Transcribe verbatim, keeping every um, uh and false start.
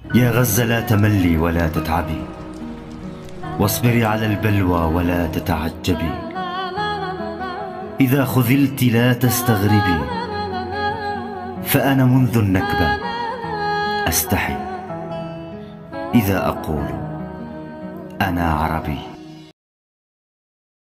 يا غزة لا تملي ولا تتعبي، واصبري على البلوى ولا تتعجبي. إذا خذلت لا تستغربي، فأنا منذ النكبة أستحي إذا أقول أنا عربي.